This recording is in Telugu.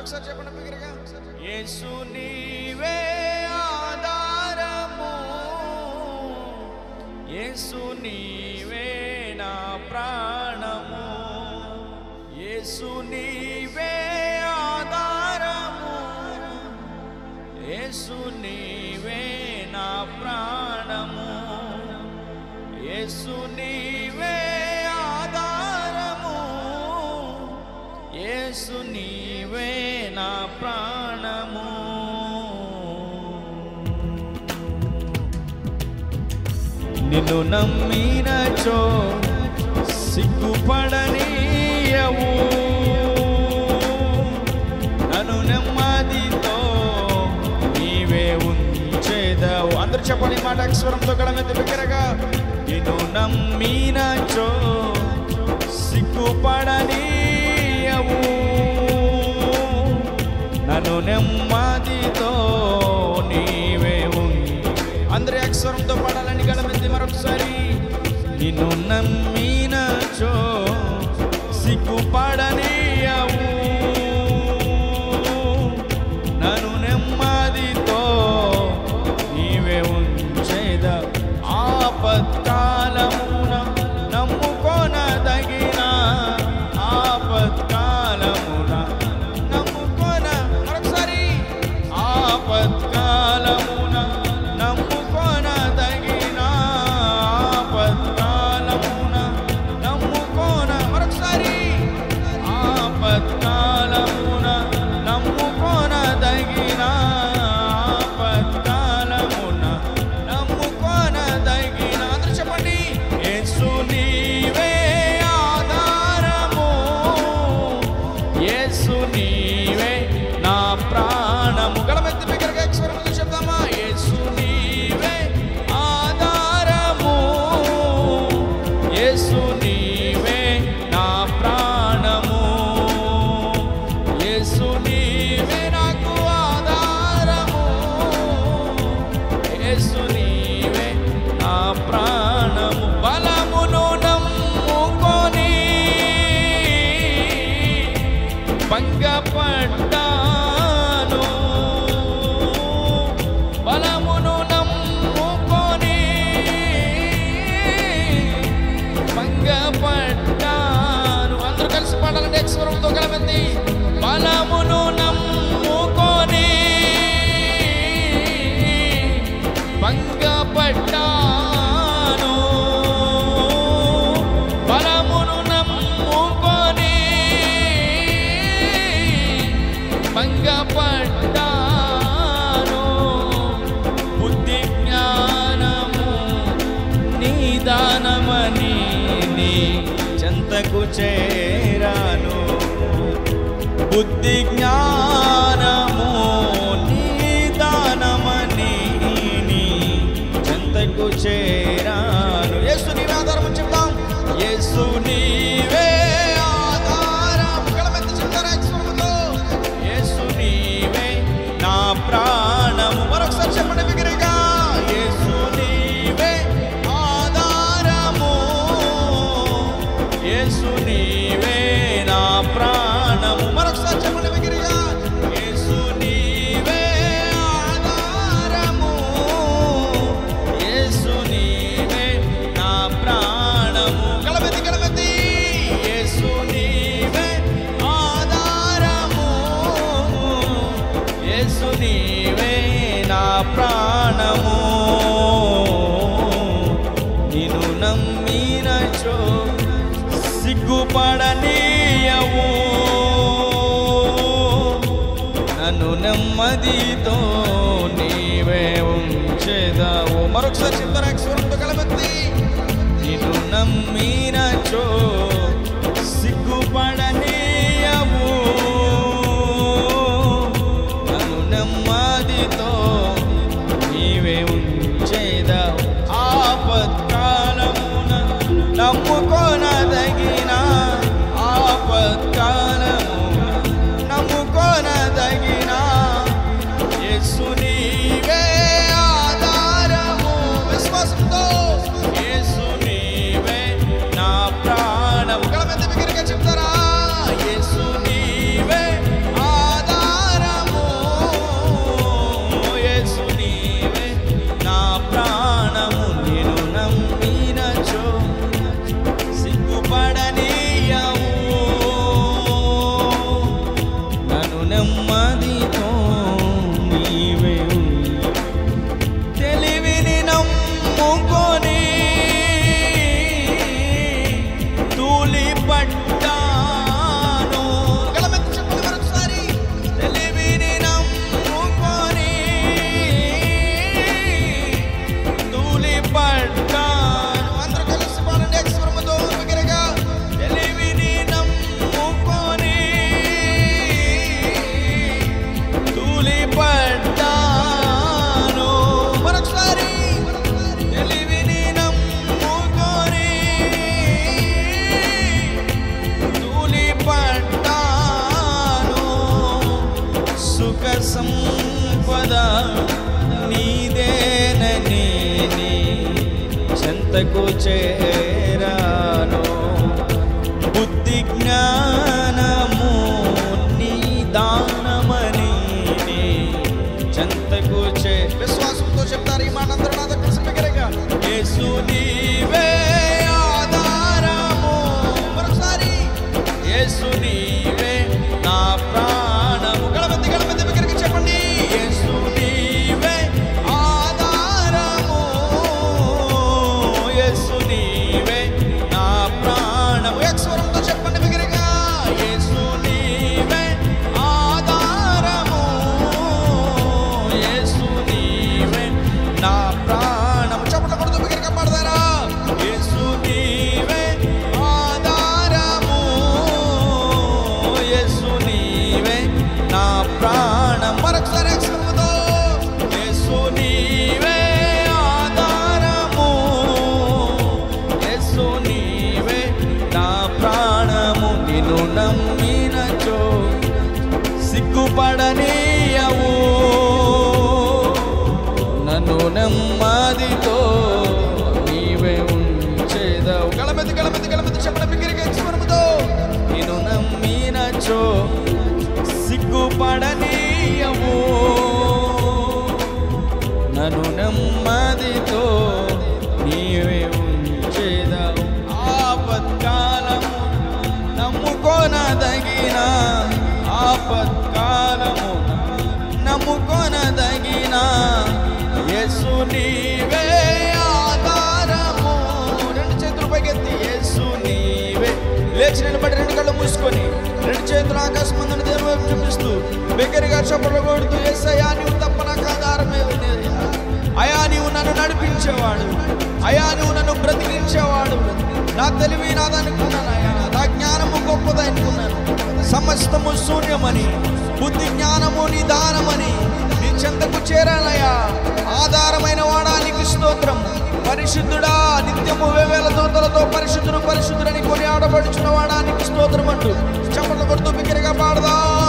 మరొకసారి చెప్పండి బిగ్గరగా. యేసు నీవే ఆధారము, యేసు నీవే నా ప్రాణము, యేసు నీవే ఆధారము, యేసు నీవే నా ప్రాణము, యేసు నీవే ఆధారము, యేసు నీవే నా ప్రాణము. నిన్ను నమ్మినచో సిగ్గుపడనీయవు, నన్ను నెమ్మదితో నీవే ఉంచేదవు. అందరూ చెప్పండి మాట అక్షరంతో గడమెత్తి బిగ్గరగా. నిన్ను నమ్మినచో సిగ్గుపడనీయవు, నన్ను నెమ్మదితో నీవే ఉంది. అందరి అక్షరంతో పాడాలని గడమెత్తి మరొకసారి. నిన్ను నమ్మినచో సిగ్గుపడనీయవు, నన్ను నెమ్మదితో నీవే ఉంచేద. ఆపత్కాలమున నమ్ముకొనదగిన, ఆపత్కాలమున నమ్ముకొన మరొకసారి. ఆపత్కాలమున నమ్ముకొనదగిన, ఆపత్కాలమున నమ్ముకొన మరొకసారి. ఆపత్కాలమున నమ్ముకొనదగిన, ఆపత్కాలమున నమ్ముకొనదగిన. అందరూ చెప్పండి. యేసు నీవే ఆధారము, యేసు నీవే నా ప్రాణము. గడమెత్తి బిగ్గరగా స్వరంతో చెప్తామా. యేసు నీవే ఆధారము, యేసు నీవే నా ప్రాణము, యేసు నీవే నాకు ఆధారము, యేసు నీవే నా ప్రాణము. బలమును నమ్ముకొని భంగపడ్డాను, బలమును నమ్ముకొని భంగపడ్డాను. అందరూ కలిసి పాడాలంటే స్వరంతో గలమంది. బలమును నమ్ముకొని భంగపడ్డాను, బలమును నమ్ముకొని భంగపడ్డాను. బుద్ధి జ్ఞానము నిదానమని నీ చెంతకు చేరాను, బుద్ధి జ్ఞానము నిదానమని నీ చెంతకు చేరాను. యేసు నీవే ఆధారము చెప్తాం. యేసు నీవే ఆధారం. గలమెత్తి చెప్తారా స్వరంతో. యేసు నీవే నా ప్రాణము. మరొకసారి చెప్పండి బిగ్గరగా. యేసు నీవే ఆధారము, యేసు నీవే నా ప్రాణము. మరొకసారి చెప్పండి బిగ్గరగా. యేసు నీవే ఆధారము, యేసు నీవే నా ప్రాణము. గలమెత్తి గలమెత్తి. యేసు నీవే ఆధారము, యేసు నీవే నా ప్రాణము. నిన్ను నమ్మినచో సిగ్గుపడనీయవు, నన్ను నెమ్మదితో నీవే ఉంచేదావు. మరొకసారి చెప్తారా స్వరంతో గలమెత్తి. నిన్ను నమ్మినచో సిగ్గుపడనీయవు, నన్ను నెమ్మదితో నీవే ఉంచేదావు. ఆపత్కాలమున నమ్ముకొనదగిన, ఆపత్కాలమున నమ్ముకొనదగిన, యేసు నీవే ఆధారము. విశ్వాసంతో. యేసు నీవే నా ప్రాణము. గలమెత్తి బిగ్గరగా చెప్తారా. నెమ్మదితో నీవే తెలివిని నమ్ముకొని తూలి పట్టాను. గలమెత్తి చెప్పండి మరొకసారి. తెలివిని నమ్ముకొని తూలి పట్టాను. అందరూ కలిసి పాడండి అక్షరముతో బిగ్గరగా. తెలివిని నమ్ముకొని తూలి పట్టాను. మరొకసారి. తెలివిని నమ్ముకొని తూలి పట్టాను. సుఖ సంపద నీదేనని చెంతకు చేరాను. బుద్ధి జ్ఞానము నీ దానమని చెంతకు విశ్వాసంతో చెప్తారు ఈ మాట అందరూ నాతో కలిసి బిగ్గరగా. యేసు నీవే ఆధారము. మరొకసారి. యేసు నీవే నా ప్రాణము. గలమెత్తి బిగ్గరగా చెప్పండి. యేసు నీవే ఆధారము. యేసు నీవే నా ప్రాణము. స్వరంతో చెప్పండి బిగ్గరగా. యేసు నీవే ఆధారము. యేసు నీవే నా ప్రాణము. చెప్పండి కొడుతూ బిగ్గరగా పాడతారా. యేసు నీవే ఆధారము. యేసు నీవే నా ప్రాణం. మరొకసారి స్వరంతో. యేసు నీవే ఆధారము. యేసు నీవే నా ప్రాణము. నిన్ను నమ్మినచో సిగ్గుపడనీయవు. నన్ను నెమ్మదితో నీవే ఉంచేదవు. గలమెత్తి చెప్పండి బిగ్గరగా స్వరముతో. నిన్ను నమ్మినచో సిగ్గుపడనీయవు. నన్ను నెమ్మదితో నీవే ఉంచేదవు. ఆపత్కాలము నమ్ముకొనదగిన ఆపత్కాలము నమ్ముకొనదగిన యేసు నీవే ఆధారము. రెండు చేతులు పైకెత్తి. యేసు నీవే. లేచి నిలబడి రెండు కళ్ళు మూసుకొని రెండు చేతులు ఆకాశం ముందు దేవుని వైపు చూపిస్తూ బిగ్గరగా చప్పట్లు కొడుతూ, యేసయ్యా నీవు తప్ప నాకు ఆధారమే లేదు. అయా నీవు నన్ను నడిపించేవాడు. అయా నువ్వు నన్ను బ్రతికించేవాడు. నా తెలివి నాదనుకున్నానయ్యా. నా జ్ఞానము గొప్పదనుకున్నాను. సమస్తము శూన్యమని, బుద్ధి జ్ఞానము నీ దానమని నీ చెంతకు చేరానయ్యా. ఆధారమైన వాడా నీకు స్తోత్రం. పరిశుద్ధుడా, నిత్యము వేవేల దూతలతో పరిశుద్ధుడని కొని ఆడబడుచున్న వాడా నీకు స్తోత్రం అంటూ చప్పట్లు కొడుతూ బిగ్గరగా పాడదా.